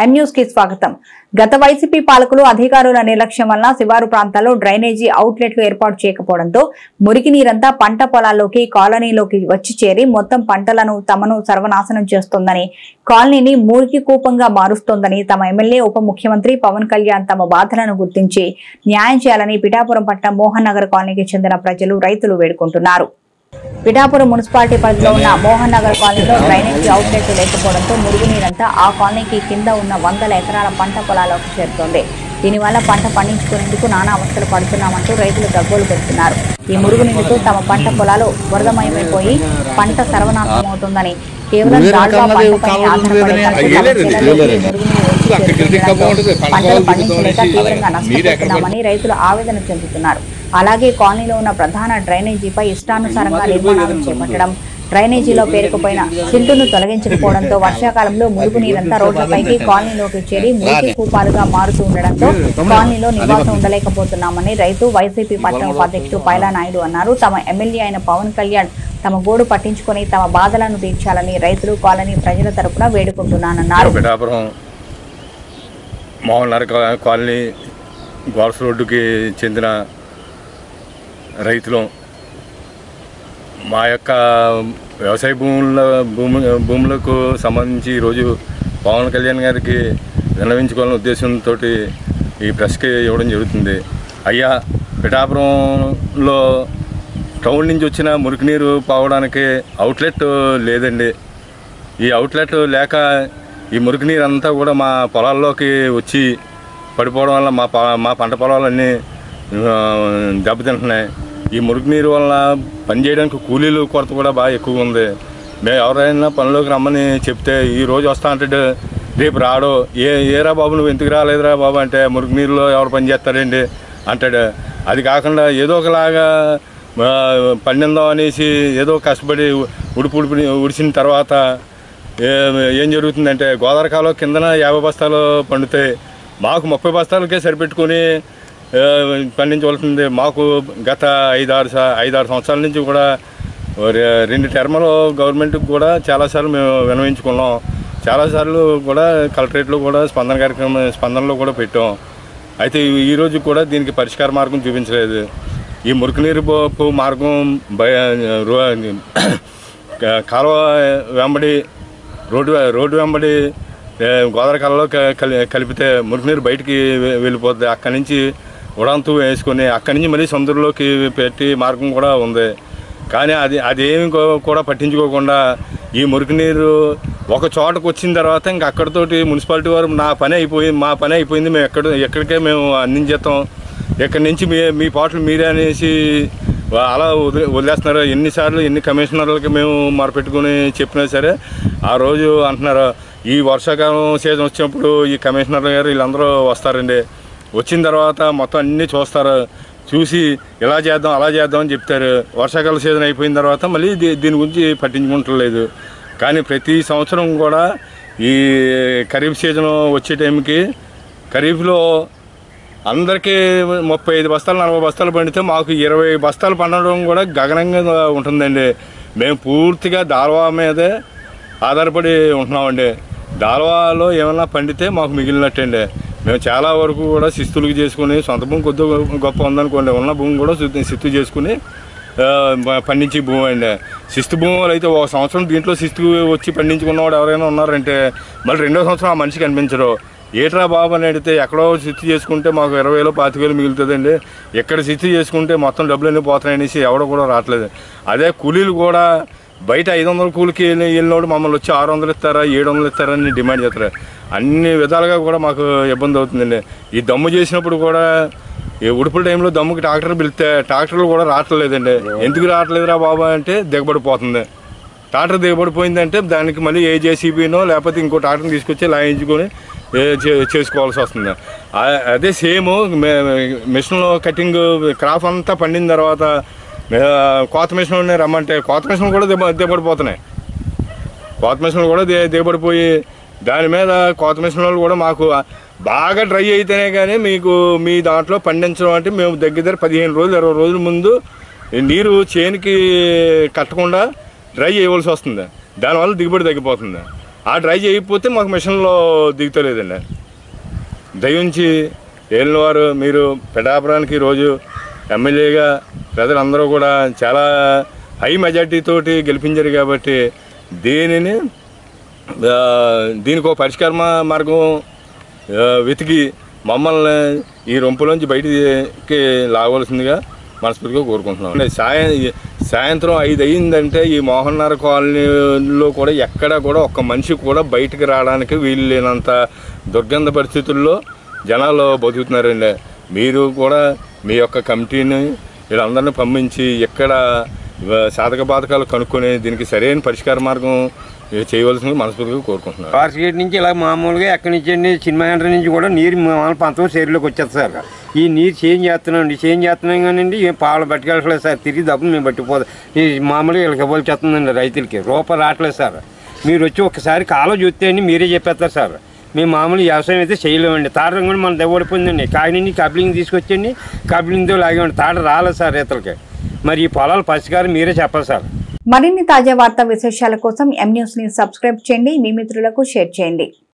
M news కి స్వాగతం. గత వైసీపీ పాలకులు అధికారుల నిర్లక్ష్యం వల్ల శివారు ప్రాంతాల్లో డ్రైనేజీ అవుట్లెట్లు ఏర్పాటు చేయకపోవడంతో మురికి నీరంతా పంట పొలాల్లోకి కాలనీలోకి వచ్చి చేరి మొత్తం పంటలను తమను సర్వనాశనం చేస్తోందని, కాలనీని మురికి కూపంగా మారుస్తోందని తమ ఎమ్మెల్యే ఉప ముఖ్యమంత్రి పవన్ కళ్యాణ్ తమ బాధలను గుర్తించి న్యాయం చేయాలని పిఠాపురం పట్టణం మోహన్ నగర్ కాలనీకి చెందిన ప్రజలు, రైతులు వేడుకుంటున్నారు. పిఠాపురం మున్సిపాలిటీ పరిధిలో ఉన్న మోహన్ నగర్ కాలనీలో డ్రైనేజీ అవుట్లెట్ లేకపోవడంతో మురుగునీరంతా ఆ కాలనీకి కింద ఉన్న 100 ఎకరాల పంట పొలాల్లోకి చేరుతోంది. దీనివల్ల పంట పండించుకునేందుకు నానా అవస్థలు పడుతున్నామంటూ రైతులు గగ్గోలు పెడుతున్నారు. ఈ మురుగునీరుతో తమ పంట పొలాలు వరదమయమైపోయి పంట సర్వనాశనమవుతుందని, కేవలం పంటపై ఆధారపడే పంటలు పండించలేక తీవ్రంగా నష్టపోతున్నామని రైతులు ఆవేదన చెందుతున్నారు. అలాగే కాలనీలో ఉన్న ప్రధాన డ్రైనేజీపై ఇష్టానుసారంగా నిర్మాణాలు చేపట్టడం, డ్రైనేజీలో పేరుకుపోయిన సిల్టును తొలగించకపోవడంతో వర్షాకాలంలో మురుగునీరంతా రోడ్లపైకి కాలనీలోకి చేరి మురికి కూపాలుగా మారుతూ ఉండడంతో కాలనీలో నివాసం ఉండలేకపోతున్నామని రైతు వైసీపీ పట్టణ ఉపాధ్యక్షుడు పైలా నాయుడు అన్నారు. తమ ఎమ్మెల్యే అయిన పవన్ కళ్యాణ్ తమ గోడు పట్టించుకుని తమ బాధలను తీర్చాలని రైతులు, కాలనీ ప్రజల తరపున వేడుకుంటున్నానన్నారు. మోహన్ నగర్ కాలనీ గోల్స్ రోడ్డుకి చెందిన రైతులు మా యొక్క వ్యవసాయ భూములకు సంబంధించి ఈరోజు పవన్ కళ్యాణ్ గారికి విన్నవించుకోవాలనే ఉద్దేశంతో ఈ ప్రెస్కి ఇవ్వడం జరుగుతుంది. అయ్యా, పిఠాపురంలో టౌన్ నుంచి వచ్చిన మురికి నీరు పోవడానికి అవుట్లెట్ లేదండి. ఈ అవుట్లెట్ లేక ఈ మురికి నీరు అంతా కూడా మా పొలాల్లోకి వచ్చి పడిపోవడం వల్ల మా పంట పొలాలన్నీ దెబ్బతింటున్నాయి. ఈ మురికి నీరు వల్ల పనిచేయడానికి కూలీలు కొరత కూడా బాగా ఎక్కువ ఉంది. మేము ఎవరైనా పనిలోకి రమ్మని చెప్తే ఈరోజు వస్తా అంటాడు, రేపు రాడు. ఏరా బాబు నువ్వు ఎందుకు రాలేదురా బాబు అంటే, మురికి నీరులో ఎవరు పని చేస్తారండి అంటాడు. అది కాకుండా ఏదో ఒకలాగా పండిందాం అనేసి ఏదో కష్టపడి ఉడిచిన తర్వాత ఏం జరుగుతుందంటే, గోదావరి కాలువ కిందన 50 బస్తాలు పండుతాయి, మాకు 30 బస్తాలకే సరిపెట్టుకుని పండించవలసింది. మాకు గత 5-6 సంవత్సరాల నుంచి కూడా 2 టర్ములు గవర్నమెంట్కి కూడా చాలాసార్లు మేము విన్నవించుకున్నాం. చాలాసార్లు కూడా కలెక్టరేట్లో కూడా స్పందనలో కూడా పెట్టాం. అయితే ఈరోజు కూడా దీనికి పరిష్కార మార్గం చూపించలేదు. ఈ మురుగునీరు మార్గం కాలువ వెంబడి రోడ్డు వెంబడి గోదావరి కాలంలో కలిపితే మురుగునీరు బయటికి వెళ్ళిపోతుంది. అక్కడి నుంచి ఉడాంతు వేసుకొని అక్కడి నుంచి మళ్ళీ సముద్రంలోకి పెట్టి మార్గం కూడా ఉంది. కానీ అదేమి కూడా పట్టించుకోకుండా ఈ మురుగునీరు ఒక చోటకు వచ్చిన తర్వాత ఇంకా అక్కడితోటి మున్సిపాలిటీ వారు మా పని అయిపోయింది, మేము ఎక్కడికే మేము అందించేస్తాం, ఎక్కడి నుంచి మీ పాటలు మీరే అనేసి అలా వదిలేస్తున్నారు. ఎన్ని కమిషనర్లకి మేము మొరపెట్టుకుని చెప్పినా సరే ఆ రోజు అంటున్నారు, ఈ వర్షాకాలం సీజన్ వచ్చినప్పుడు ఈ కమిషనర్ గారు వీళ్ళందరూ వస్తారండి. వచ్చిన తర్వాత మొత్తం అన్నీ చూస్తారు, చూసి ఇలా చేద్దాం అలా చేద్దాం అని చెప్తారు. వర్షాకాల సీజన్ అయిపోయిన తర్వాత మళ్ళీ దీని గురించి పట్టించుకుంటలేదు. కానీ ప్రతి సంవత్సరం కూడా ఈ ఖరీఫ్ సీజన్ వచ్చే టైంకి ఖరీఫ్లో అందరికీ 35 బస్తాలు 40 బస్తాలు పండితే మాకు 20 బస్తాలు పండడం కూడా గగనంగా ఉంటుందండి. మేము పూర్తిగా దాల్వా మీదే ఆధారపడి ఉంటున్నామండి. దాల్వాలో ఏమన్నా పండితే మాకు మిగిలినట్టండి. మేము చాలా వరకు కూడా శిస్తులకు చేసుకుని, సొంత భూమి కొద్ది గొప్ప ఉందనుకోండి, ఉన్న భూమి కూడా శిస్తు చేసుకుని పండించే భూమి అండి. శిస్తు భూములు అయితే ఒక సంవత్సరం దీంట్లో శిస్తు వచ్చి పండించుకున్నవాడు ఎవరైనా ఉన్నారంటే మళ్ళీ 2వ సంవత్సరం ఆ మనిషికి కనిపించరు. ఏట్రా బాబు అని అడిగితే, ఎక్కడో శిస్తు చేసుకుంటే మాకు 20,000 25,000 మిగులుతుందండి, ఎక్కడ శిస్తు చేసుకుంటే మొత్తం డబ్బులు అన్నీ పోతున్నాయనేసి ఎవడో కూడా రావట్లేదు. అదే కూలీలు కూడా బయట 500 కూలికి వెళ్ళినోడు మమ్మల్ని వచ్చి 600 ఇస్తారా 700 ఇస్తారని డిమాండ్ చేస్తారు. అన్ని విధాలుగా కూడా మాకు ఇబ్బంది అవుతుందండి. ఈ దమ్ము చేసినప్పుడు కూడా ఈ ఉడుపుల టైంలో దమ్ముకి ట్రాక్టర్ పిలిస్తే ట్రాక్టర్లు కూడా రావట్లేదండి. ఎందుకు రావట్లేదురా బాబా అంటే దిగబడిపోతుంది. ట్రాక్టర్ దిగబడిపోయిందంటే దానికి మళ్ళీ ఏ జేసీబీనో లేకపోతే ఇంకో ట్రాక్టర్ని తీసుకొచ్చి లాయించుకొని చేసుకోవాల్సి వస్తుంది. అదే సేమ్ మిషన్లో కటింగ్ క్రాప్ అంతా పండిన తర్వాత కోత మిషన్లు రమ్మంటే కోత మిషన్లు కూడా దిగబడిపోతున్నాయి. కోత మిషన్లు కూడా దిగబడిపోయి దాని మీద కోత మిషన్ వాళ్ళు కూడా మాకు బాగా డ్రై అయితేనే కానీ మీకు మీ దాంట్లో పండించడం అంటే మేము దగ్గర 15 రోజులు 20 రోజుల ముందు నీరు చేనుకి కట్టకుండా డ్రై చేయవలసి వస్తుంది. దానివల్ల దిగుబడి తగ్గిపోతుంది. ఆ డ్రై చేయకపోతే మాకు మిషన్లో దిగుతలేదండి. దయించి ఏలినవారు మీరు పిఠాపురానికి రోజు ఎమ్మెల్యేగా ప్రజలందరూ కూడా చాలా హై మెజార్టీతోటి గెలిపించారు కాబట్టి దీనికి ఒక పరిష్కార మార్గం వెతికి మమ్మల్ని ఈ రొంపులోంచి బయటికి లాగవలసిందిగా మనస్ఫూర్తిగా కోరుకుంటున్నాం. సాయంత్రం 5 అయ్యిందంటే ఈ మోహన్ నగర్ కాలనీలో కూడా ఎక్కడ కూడా ఒక్క మనిషి కూడా బయటికి రావడానికి వీలు లేనంత దుర్గంధ పరిస్థితుల్లో జనాలు బతుకుతున్నారండి. మీరు కూడా మీ యొక్క కమిటీని వీళ్ళందరినీ పంపించి ఎక్కడ సాధక బాధకాలు కనుక్కొని దీనికి సరైన పరిష్కార మార్గం చేయవలసింది మనస్ఫూర్తిగా కోరుకుంటున్నాను. ఫారెస్ట్ గేట్ నుంచి ఇలా మామూలుగా ఎక్కడి నుంచి అండి సినిమా సెంటర్ నుంచి కూడా నీరు మామూలు 19 సేరులోకి వచ్చేది సార్. ఈ నీరు చేంజ్ చేస్తున్నాం కానివ్వండి ఏం పాలు పట్టుకెళ్ళట్లేదు సార్. తిరిగి డబ్బులు మేము పట్టుకుపోతాం. ఈ మామూలుగా వీళ్ళకి ఇవ్వాల్సి వస్తుందండి రైతులకి రూపాయలు రావట్లేదు సార్. మీరు వచ్చి ఒకసారి కాలం చూస్తే అండి మీరే చెప్పేస్తారు సార్. మేము మామూలు వ్యవసాయం అయితే చేయలేమండి. తాడరం కూడా మన దెబ్బడిపోయిందండి. కాకినాడ కబ్లింగ్ తీసుకొచ్చండి కబ్లింగ్తో లాగేమండి. తాడ రాలేదు సార్ రైతులకి. మరి ఈ పొలాల పరిష్కారం మీరే చెప్పాలి సార్. మరిన్ని తాజా వార్తా విశేషాల కోసం M News ని సబ్స్క్రైబ్ చేయండి, మీ మిత్రులకు షేర్ చేయండి.